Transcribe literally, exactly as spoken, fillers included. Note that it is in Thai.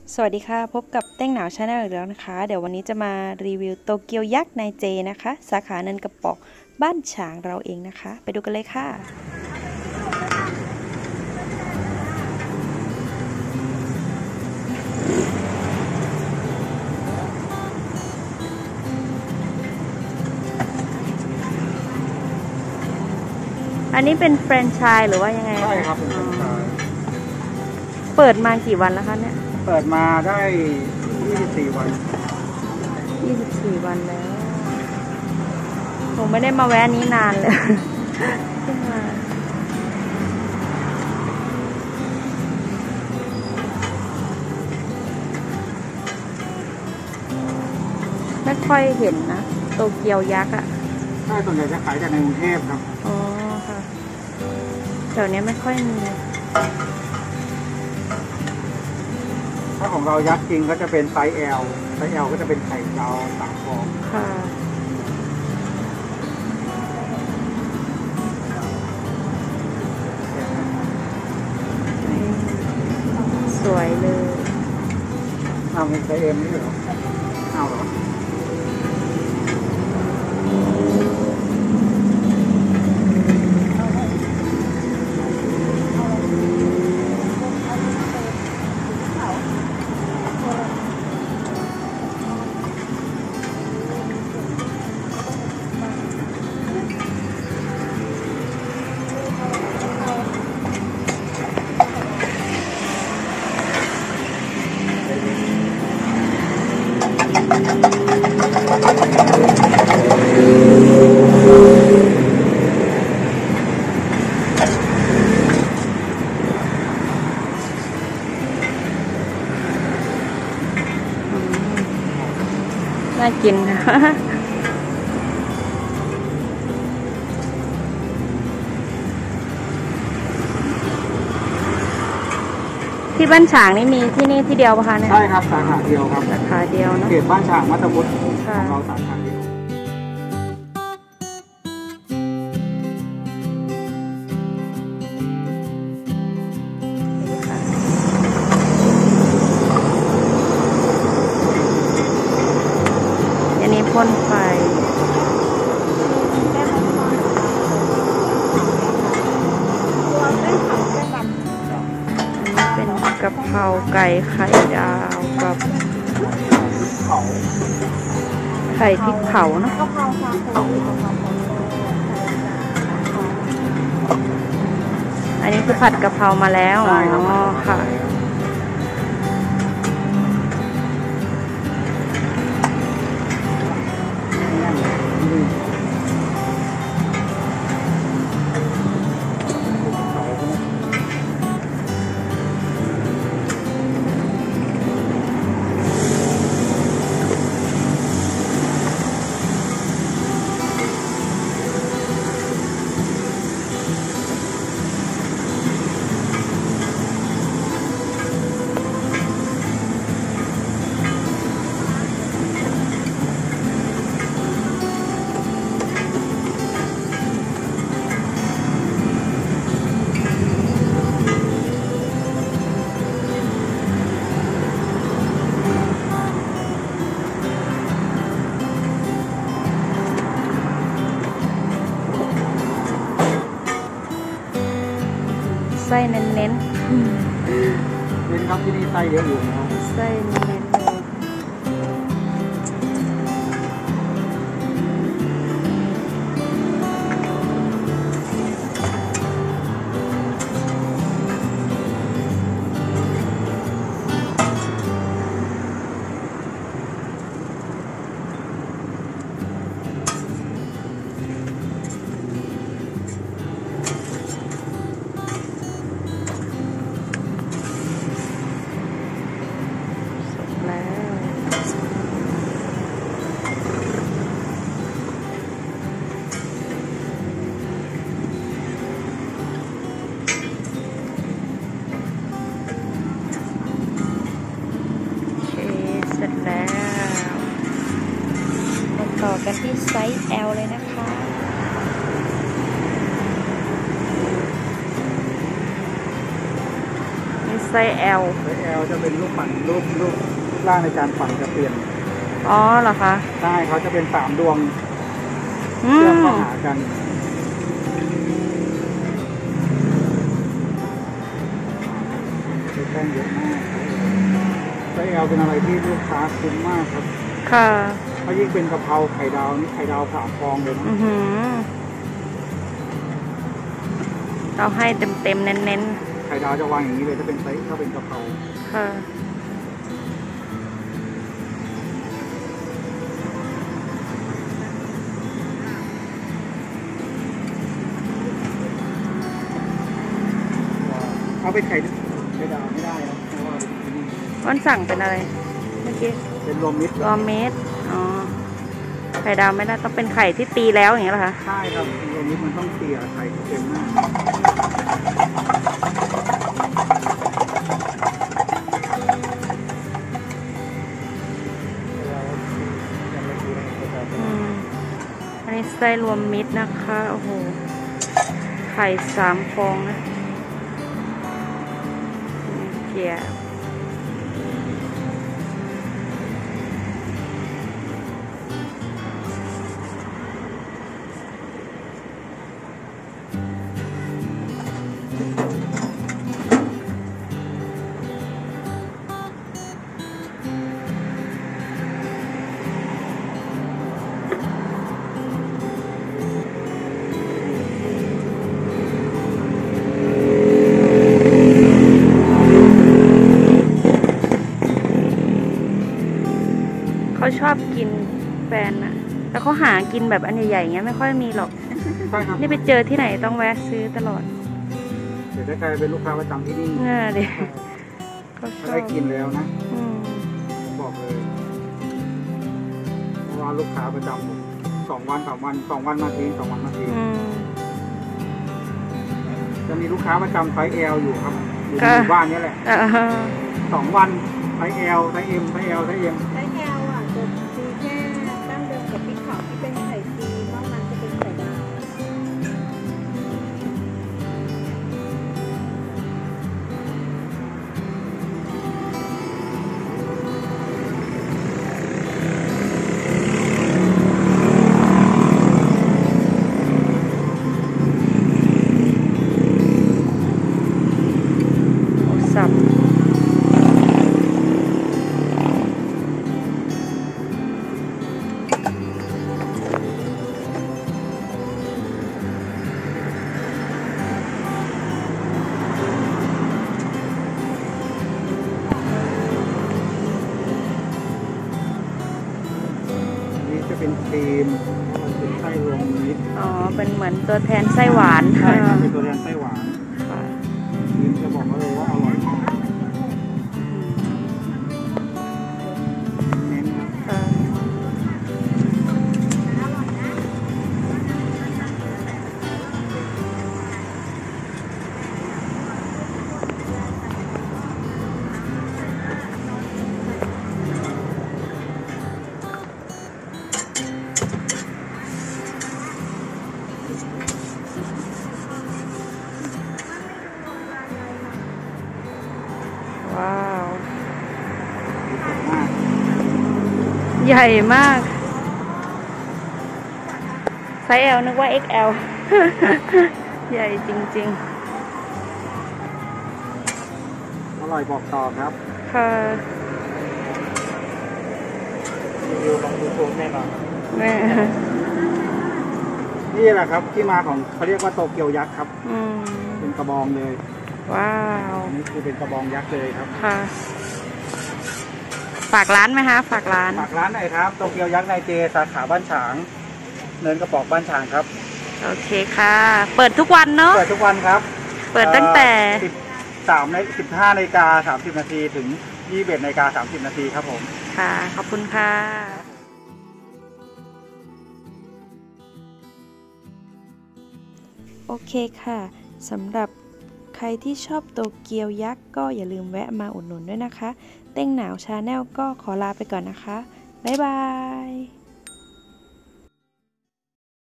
สวัสดีค่ะพบกับเต้งหนาวชาแนลอีกแล้วนะคะเดี๋ยววันนี้จะมารีวิวโตเกียวยักษ์นายเจนะคะสาขาเนินกระปอกบ้านฉางเราเองนะคะไปดูกันเลยค่ะอันนี้เป็นแฟรนไชส์หรือว่ายังไงใช่ครับเป็นแฟรนไชส์เปิดมากี่วันแล้วคะเนี่ยเปิดมาได้ยี่สิบสี่วันยี่สิบสี่วันแล้วผมไม่ได้มาแวะนี้นานเลยขึ้นมาไม่ค่อยเห็นนะโตเกียวยักษ์อ่ะใช่ส่วนใหญ่จะขายจากในกรุงเทพครับอ๋อค่ะแถวนี้ไม่ค่อยมีถ้าของเรายักษ์จริงก็จะเป็นไซส์ L ไซส์ L ก็จะเป็นไข่ดาวสามฟองค่ะสวยเลยเอาเป็นไซส์ M นี่เหรอเอาเหรอน่ากินค่ะที่บ้านฉางนี่มีที่นี่ที่เดียวป่ะคะเนี่ยใช่ครับสาขาเดียวครับสาขาเดียวเนาะเขตบ้านฉางมัตตพุทธของเราสาขาเดียวอันนี้พ่นไฟเป็นกะเพราไก่ไข่ดาวกับไข่พริกเผาเนาะอันนี้คือผัดกะเพรามาแล้วอ๋อค่ะไส้เน้นๆเน้นครับที่นี่ไส้เยอะอยู่นะครับไส้เน้นเลยต่อกันที่ไซส์ L เลยนะคะ นนี้ไซส์ L ไซส์ L จะเป็นรูปปั่นรูปรูปรูปร่างในการปั่นจะเปลี่ยนอ๋อเหรอคะใช่เขาจะเป็นสามดวงอืเชื่อมมเข้าหากันแป้งเยอะมากไซส์ L เป็นอะไรที่ลูกค้าคุ้มมากครับค่ะถ้ายิ่งเป็นกะเพราไข่ดาวนี่ไข่ดาวสามฟองเลยนะอือหือเราให้เต็มเต็มๆเน้นไข่ดาวจะวางอย่างนี้เลยถ้าเป็นไซส์ถ้าเป็นกะเพราๆค่ะเอาไปไข่ไข่ดาวไม่ได้นะเพราะว่าวันสั่งเป็นอะไรเมื่อกี้เป็นรวมมิตรรวมเม็ดอ๋อไข่ดาวไม่ได้ต้องเป็นไข่ที่ตีแล้วอย่างเงี้ยเหรอคะใช่ครับรวมมิตรมันต้องเตียไข่เต็มมากอันนี้ไส้รวมมิตรนะคะโอ้โหไข่สามฟองนะเกี๊ยวเขาชอบกินแฟนอะแล้วเขาหากินแบบอันใหญ่ๆอย่างเงี้ยไม่ค่อยมีหรอกใช่ครับนี่ไปเจอที่ไหนต้องแวะซื้อตลอดเดี๋ยวได้กลายเป็นลูกค้าประจำที่นี่เออเดี๋ยวเขาชอบได้กินแล้วนะอืมบอกเลยเพราะว่าลูกค้าประจำสองวันสามวันสองวันมาทีสองวันมาทีจะมีลูกค้าประจำไซส์ L อยู่ครับอยู่ในหมู่บ้านนี้แหละสองวันไซส์ L ไซส์ M ไซส์ L ไซส์ M ไซส์ L อ่ะจะมีแค่ตั้งเดิมกับพริกเผาที่เป็นไข่จีนนอกนั้นจะเป็นไข่ดาวสับจะเป็นครีมมันเป็นไส้รวมมิตรอ๋อเป็นเหมือนตัวแทนไส้หวานใช่ครับเป็นตัวแทนไส้หวานนี่จะบอกเลยว่าอร่อยมากเน้นนะว้าวใหญ่มากไซส์ L นึกว่า เอ็กซ์ แอล ใหญ่จริงอร่อยบอกต่อครับๆค่ะรีวิวของยูทูบแน่นอนแม่นี่แหละครับที่มาของเขาเรียกว่าโตเกียวยักษ์ครับเป็นกระบองเลยว้าวนี่คือเป็นกระบองยักษ์เลยครับค่ะฝากร้านไหมคะฝากร้านฝากร้านหน่อยครับโตเกียวยักษ์นายเจสาขาบ้านฉางเนินกระปอกบ้านฉางครับโอเคค่ะเปิดทุกวันเนาะเปิดทุกวันครับเปิดตั้งแต่สิบสามในสิบห้านาฬิกาสามสิบนาทีถึงยี่สิบเอ็ดนาฬิกาสามสิบนาทีครับผมค่ะขอบคุณค่ะโอเคค่ะสำหรับใครที่ชอบโตเกียวยักษ์ก็อย่าลืมแวะมาอุดหนุนด้วยนะคะเต้งหนาวชาแนลก็ขอลาไปก่อนนะคะบ๊ายบาย